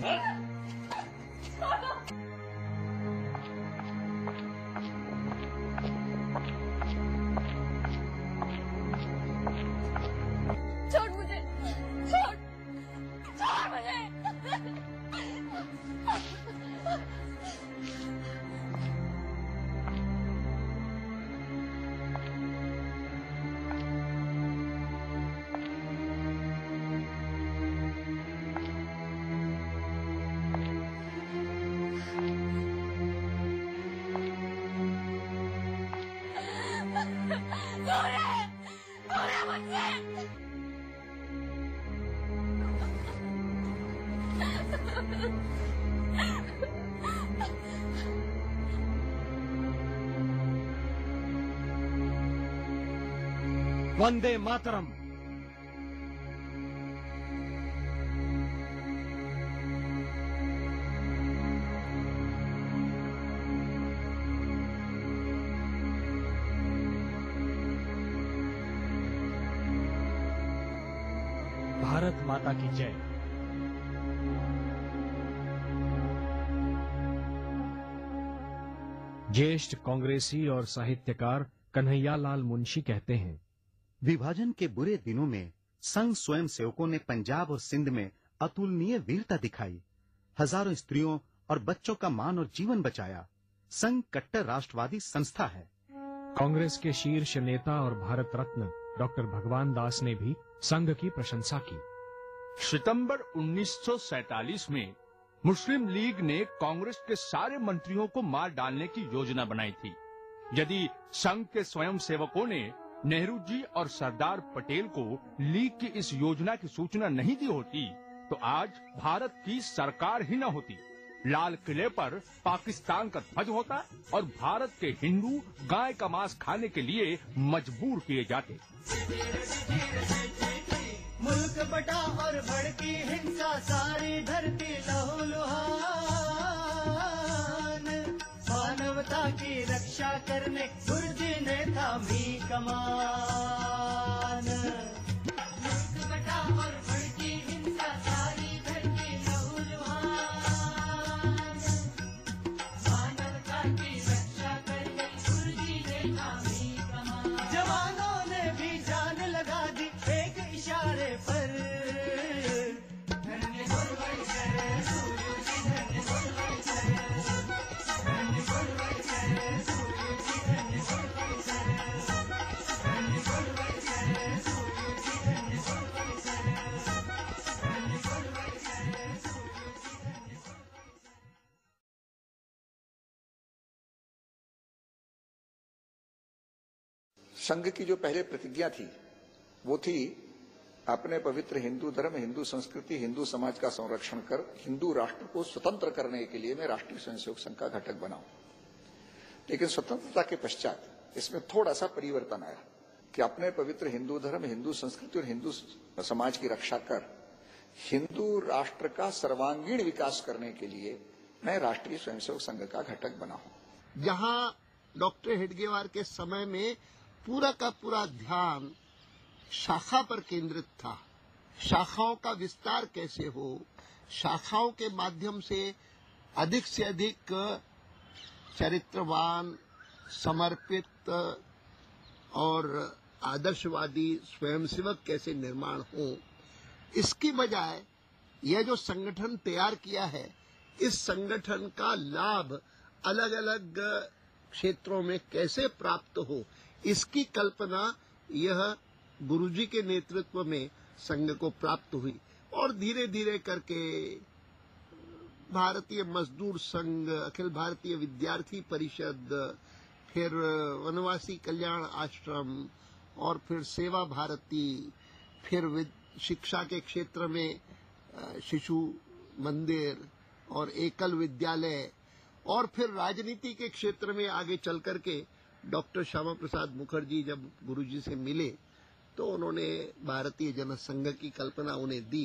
छोड़ मुझे, छोड़, छोड़ मुझे। वंदे मातरम। भारत माता की जय। ज्येष्ठ कांग्रेसी और साहित्यकार कन्हैयालाल मुंशी कहते हैं, विभाजन के बुरे दिनों में संघ स्वयं सेवकों ने पंजाब और सिंध में अतुलनीय वीरता दिखाई। हजारों स्त्रियों और बच्चों का मान और जीवन बचाया। संघ कट्टर राष्ट्रवादी संस्था है। कांग्रेस के शीर्ष नेता और भारत रत्न डॉक्टर भगवान दास ने भी संघ की प्रशंसा की। सितंबर 1947 में मुस्लिम लीग ने कांग्रेस के सारे मंत्रियों को मार डालने की योजना बनाई थी। यदि संघ के स्वयं सेवकों ने नेहरू जी और सरदार पटेल को लीग की इस योजना की सूचना नहीं दी होती तो आज भारत की सरकार ही न होती। लाल किले पर पाकिस्तान का ध्वज होता और भारत के हिंदू गाय का मांस खाने के लिए मजबूर किए जाते। मुल्क बटा और भड़की हिंसा, सारी धरती लहूलुहान। मानवता की रक्षा करने गुरुजी ने थामी कमान। मुल्क बटा और भड़की हिंसा, सारी धरती लहूलुहान। मानवता की रक्षा करने गुरुजी ने थामी कमान। जवानों ने भी जान लगा दी एक इशारे पर। संघ की जो पहले प्रतिज्ञा थी वो थी अपने पवित्र हिंदू धर्म, हिंदू संस्कृति, हिंदू समाज का संरक्षण कर हिंदू राष्ट्र को स्वतंत्र करने के लिए मैं राष्ट्रीय स्वयंसेवक संघ का घटक बनाऊं। लेकिन स्वतंत्रता के पश्चात इसमें थोड़ा सा परिवर्तन आया कि अपने पवित्र हिंदू धर्म, हिंदू संस्कृति और हिंदू समाज की रक्षा कर हिंदू राष्ट्र का सर्वांगीण विकास करने के लिए मैं राष्ट्रीय स्वयंसेवक संघ का घटक बना हूं। जहां डॉक्टर हेडगेवार के समय में पूरा का पूरा ध्यान शाखा पर केंद्रित था। शाखाओं का विस्तार कैसे हो, शाखाओं के माध्यम से अधिक चरित्रवान, समर्पित और आदर्शवादी स्वयंसेवक कैसे निर्माण हो, इसकी बजाय यह जो संगठन तैयार किया है, इस संगठन का लाभ अलग अलग क्षेत्रों में कैसे प्राप्त हो, इसकी कल्पना यह गुरुजी के नेतृत्व में संघ को प्राप्त हुई। और धीरे धीरे करके भारतीय मजदूर संघ, अखिल भारतीय विद्यार्थी परिषद, फिर वनवासी कल्याण आश्रम और फिर सेवा भारती, फिर शिक्षा के क्षेत्र में शिशु मंदिर और एकल विद्यालय, और फिर राजनीति के क्षेत्र में आगे चल करके डॉक्टर श्यामा प्रसाद मुखर्जी जब गुरुजी से मिले तो उन्होंने भारतीय जनसंघ की कल्पना उन्हें दी।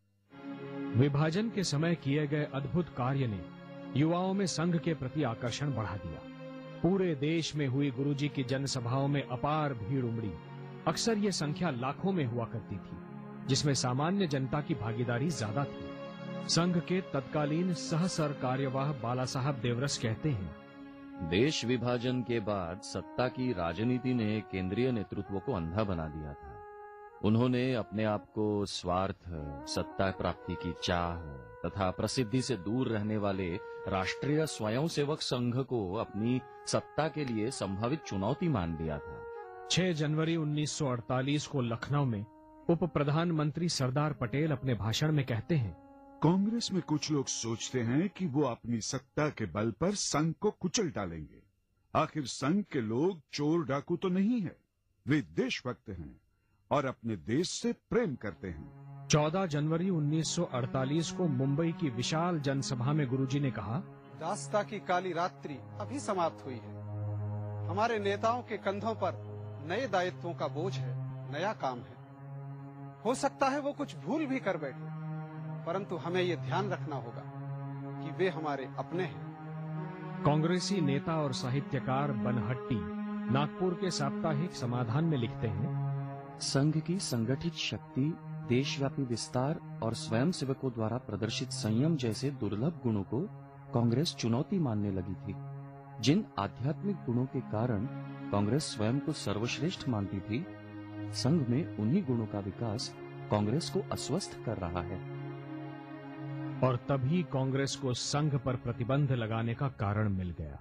विभाजन के समय किए गए अद्भुत कार्य ने युवाओं में संघ के प्रति आकर्षण बढ़ा दिया। पूरे देश में हुई गुरुजी की जनसभाओं में अपार भीड़ उमड़ी। अक्सर ये संख्या लाखों में हुआ करती थी, जिसमें सामान्य जनता की भागीदारी ज्यादा थी। संघ के तत्कालीन सह कार्यवाह बाला साहब देवरस कहते हैं, देश विभाजन के बाद सत्ता की राजनीति ने केंद्रीय नेतृत्व को अंधा बना दिया था। उन्होंने अपने आप को स्वार्थ, सत्ता प्राप्ति की चाह तथा प्रसिद्धि से दूर रहने वाले राष्ट्रीय स्वयंसेवक संघ को अपनी सत्ता के लिए संभावित चुनौती मान लिया था। 6 जनवरी 1948 को लखनऊ में उप प्रधानमंत्री सरदार पटेल अपने भाषण में कहते हैं, कांग्रेस में कुछ लोग सोचते हैं कि वो अपनी सत्ता के बल पर संघ को कुचल डालेंगे। आखिर संघ के लोग चोर डाकू तो नहीं है, वे देशभक्त हैं और अपने देश से प्रेम करते हैं। 14 जनवरी 1948 को मुंबई की विशाल जनसभा में गुरुजी ने कहा, दास्ता की काली रात्रि अभी समाप्त हुई है। हमारे नेताओं के कंधों पर नए दायित्वों का बोझ है, नया काम है। हो सकता है वो कुछ भूल भी कर बैठे, परंतु हमें ये ध्यान रखना होगा कि वे हमारे अपने हैं। कांग्रेसी नेता और साहित्यकार बनहट्टी नागपुर के साप्ताहिक समाधान में लिखते हैं, संघ की संगठित शक्ति, देशव्यापी विस्तार और स्वयंसेवकों द्वारा प्रदर्शित संयम जैसे दुर्लभ गुणों को कांग्रेस चुनौती मानने लगी थी। जिन आध्यात्मिक गुणों के कारण कांग्रेस स्वयं को सर्वश्रेष्ठ मानती थी, संघ में उन्हीं गुणों का विकास कांग्रेस को अस्वस्थ कर रहा है। और तभी कांग्रेस को संघ पर प्रतिबंध लगाने का कारण मिल गया।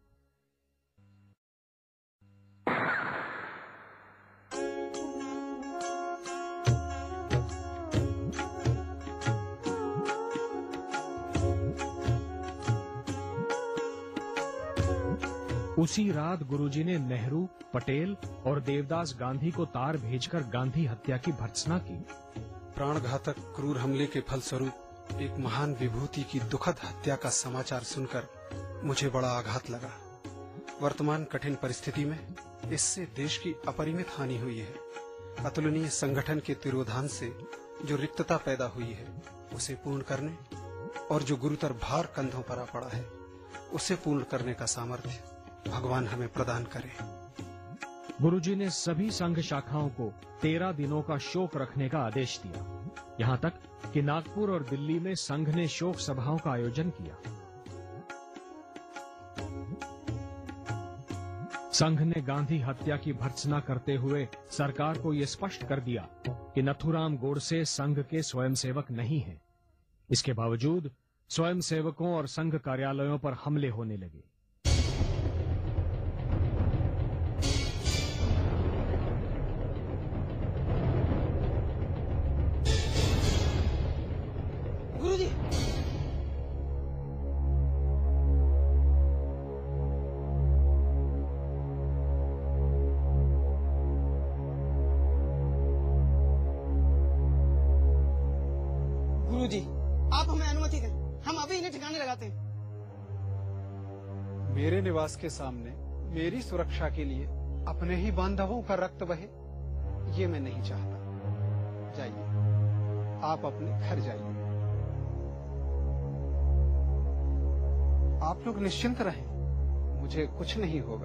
उसी रात गुरुजी ने नेहरू, पटेल और देवदास गांधी को तार भेजकर गांधी हत्या की भर्त्सना की। प्राणघातक क्रूर हमले के फलस्वरूप एक महान विभूति की दुखद हत्या का समाचार सुनकर मुझे बड़ा आघात लगा। वर्तमान कठिन परिस्थिति में इससे देश की अपरिमित हानि हुई है। अतुलनीय संगठन के तिरोधान से जो रिक्तता पैदा हुई है, उसे पूर्ण करने और जो गुरुतर भार कंधों पर आ पड़ा है, उसे पूर्ण करने का सामर्थ्य भगवान हमें प्रदान करे। गुरुजी ने सभी संघ शाखाओं को 13 दिनों का शोक रखने का आदेश दिया। यहाँ तक कि नागपुर और दिल्ली में संघ ने शोक सभाओं का आयोजन किया। संघ ने गांधी हत्या की भर्त्सना करते हुए सरकार को यह स्पष्ट कर दिया कि नथुराम गोडसे संघ के स्वयंसेवक नहीं हैं। इसके बावजूद स्वयंसेवकों और संघ कार्यालयों पर हमले होने लगे। गुरुजी, गुरुजी, आप हमें अनुमति दें, हम अभी इन्हें ठिकाने लगाते हैं। मेरे निवास के सामने मेरी सुरक्षा के लिए अपने ही बांधवों का रक्त बहे, ये मैं नहीं चाहता। जाइए, आप अपने घर जाइए। आप लोग निश्चिंत रहें, मुझे कुछ नहीं होगा।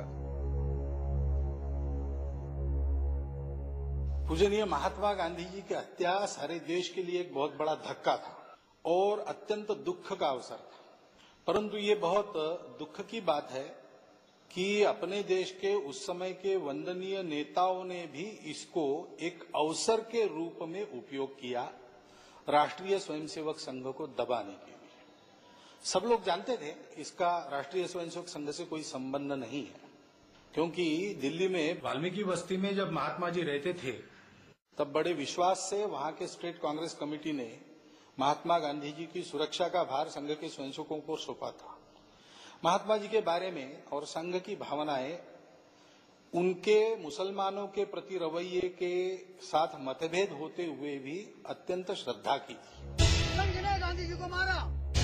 पूजनीय महात्मा गांधी जी की हत्या सारे देश के लिए एक बहुत बड़ा धक्का था और अत्यंत दुख का अवसर था। परंतु ये बहुत दुख की बात है कि अपने देश के उस समय के वंदनीय नेताओं ने भी इसको एक अवसर के रूप में उपयोग किया, राष्ट्रीय स्वयंसेवक संघ को दबाने के लिए। सब लोग जानते थे इसका राष्ट्रीय स्वयंसेवक संघ से कोई संबंध नहीं है, क्योंकि दिल्ली में वाल्मीकि बस्ती में जब महात्मा जी रहते थे, तब बड़े विश्वास से वहां के स्टेट कांग्रेस कमेटी ने महात्मा गांधी जी की सुरक्षा का भार संघ के स्वयंसेवकों को सौंपा था। महात्मा जी के बारे में और संघ की भावनाएं उनके मुसलमानों के प्रति रवैये के साथ मतभेद होते हुए भी अत्यंत श्रद्धा की थी। संघ ने गांधी जी को मारा,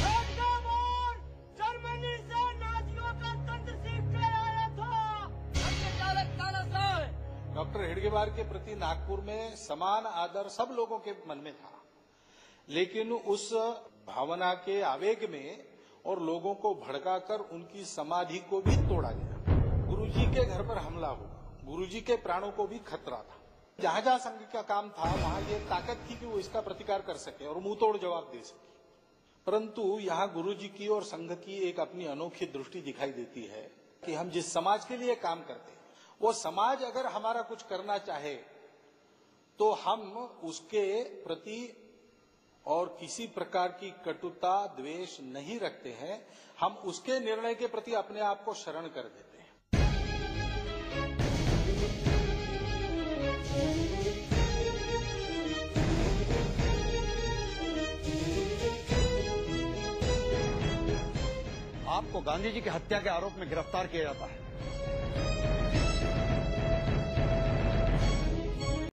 जर्मनी से नाजियों का तंत्र सीख कर आया था। डॉक्टर हेडगेवार के प्रति नागपुर में समान आदर सब लोगों के मन में था, लेकिन उस भावना के आवेग में और लोगों को भड़काकर उनकी समाधि को भी तोड़ा गया। गुरुजी के घर पर हमला हुआ, गुरुजी के प्राणों को भी खतरा था। जहां जहां संघ का काम था, वहां ये ताकत थी कि वो इसका प्रतिकार कर सके और मुंहतोड़ जवाब दे सके। परंतु यहाँ गुरुजी की और संघ की एक अपनी अनोखी दृष्टि दिखाई देती है कि हम जिस समाज के लिए काम करते हैं, वो समाज अगर हमारा कुछ करना चाहे तो हम उसके प्रति और किसी प्रकार की कटुता, द्वेष नहीं रखते हैं। हम उसके निर्णय के प्रति अपने आप को शरण कर देते हैं। आपको गांधी जी की हत्या के आरोप में गिरफ्तार किया जाता है।